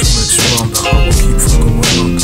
makes you wonder how I keep from going under.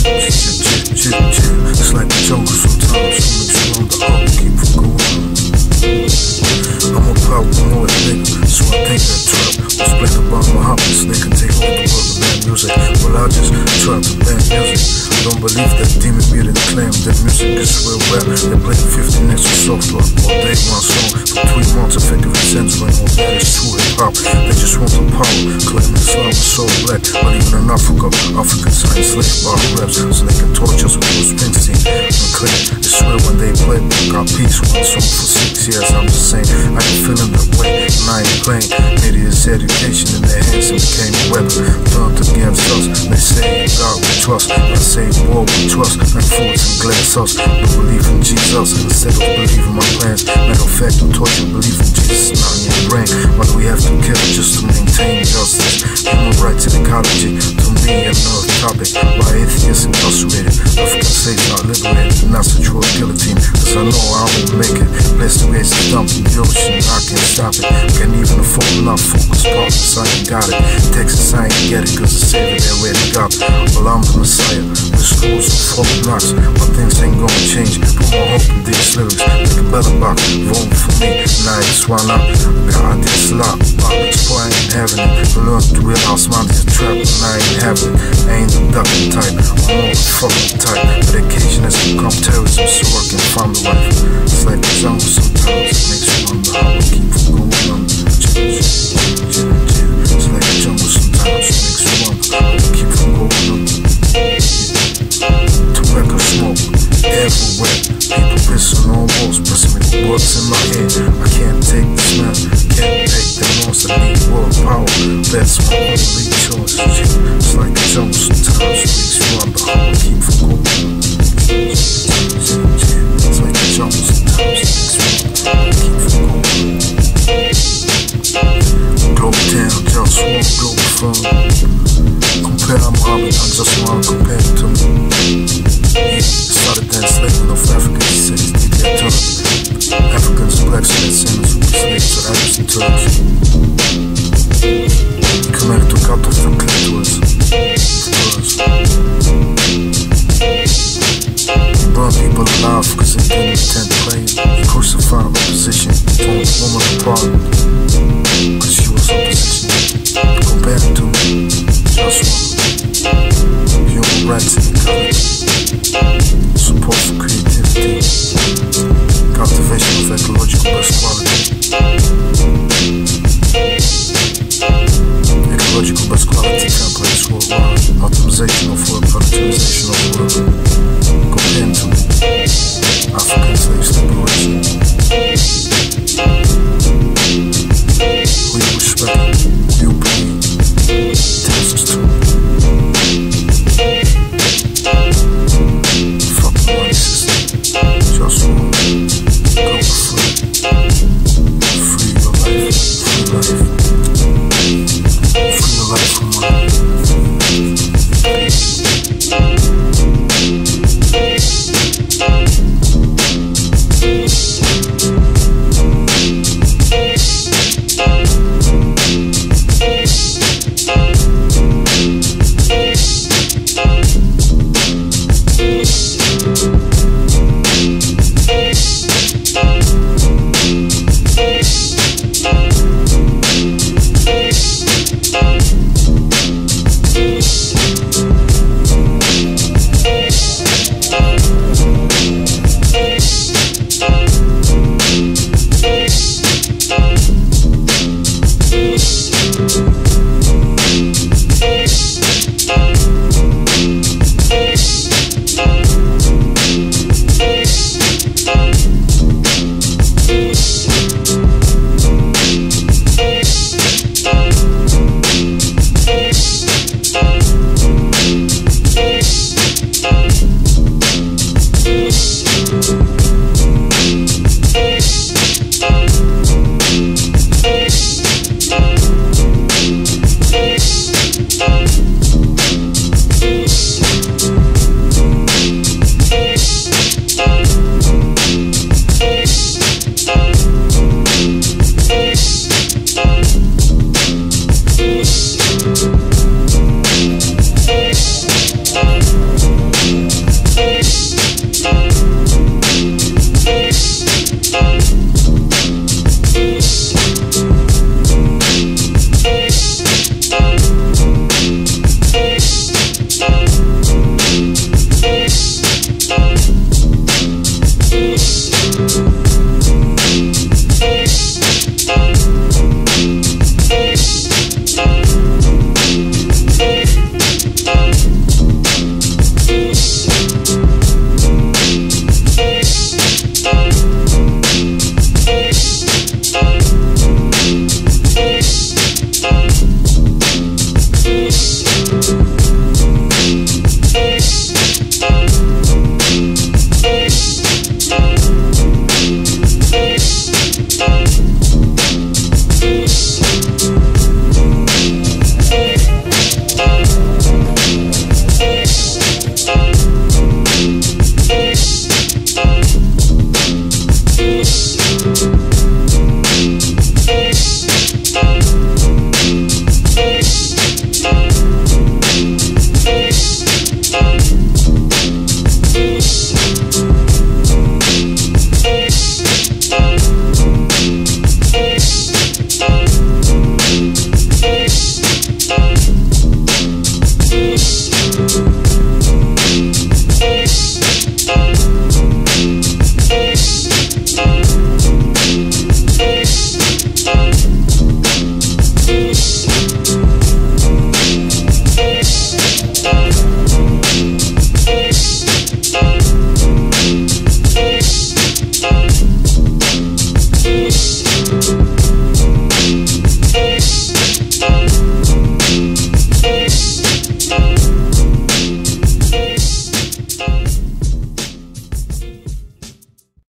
It's like the jungle sometimes. It makes you wonder how I keep from going under. I'm a paranoid nigga, so I think that trap was playing about my hobbies. They can take over the world of bad music. Well, I just try to ban music. I don't believe that demon mutant claim that music is real rap. They play 50 next to soft rock all day, one song for 3 months, effective and censoring. All that is true hip-hop. They just want the power, claiming Islam is so black. But even in Africa, Africans are enslaved by raps, so they can torture us with Bruce Springsteen and claim. They swear when they play, got peace, one song for 6 years. I'm just saying, I ain't feeling that way, and I ain't playing. Media's education in their hands and became a weapon turned against us. They say God we trust, I say war we trust, and fools and glass us. No believe in Jesus instead of believing my plans. Matter of fact, I'm taught you believe in Jesus, not in your brain. Why do we have to kill just to maintain justice? Human rights and ecology, to me another topic. Why atheists incarcerated, African slaves not liberated, and that's a true guillotine. Cause I know I won't make it. Place the waste is dumped in the ocean, I can't stop it. Can't even afford enough focus problems, I ain't got it. Texas, I ain't get it, cause the savior there where they got. Well, I'm the Messiah, with schools and folk knocks. But things ain't gonna change, put more hope in these lyrics. Make a better box, vote for me, now it's why not? God, this lot, boy, I ain't having it. Learn to realize mine is a trap, and I ain't having it. I ain't the ducking type, I'm more the fucking type. Medication has become terrorism, so I can find the life. It's like the jungle sometimes, it makes you wonder how I keep from going under. It's like the jungle sometimes, it makes you wonder how I keep from going under. Tobacco smoke everywhere, people pissing on walls, pressing me words in my head. I can't take the smell, can't take the noise. I need world power, that's my only choice. It's like the jungle sometimes, it makes you wonder how I keep from going under. It's like the jungle sometimes, it makes you wonder how I keep from going under. Global town, JustWar, Globalfirm. Compare my hobby, I just want to compare it to me. Yeah, started the enslavement of African cities, did their turn. Africans, blacks, and sinners who were slaves to Arabs and Turks. Committed to cut off the clitoris, he burned people alive cause they didn't intend to play. He crucified opposition, torn the woman apart cause she was opposition. Compare it to JustWar, human rights and ecology, support for creativity, cultivation of ecological best quality, ecological best quality templates worldwide, optimization of work, productivization of work. Compare to African slaves liberation. We respect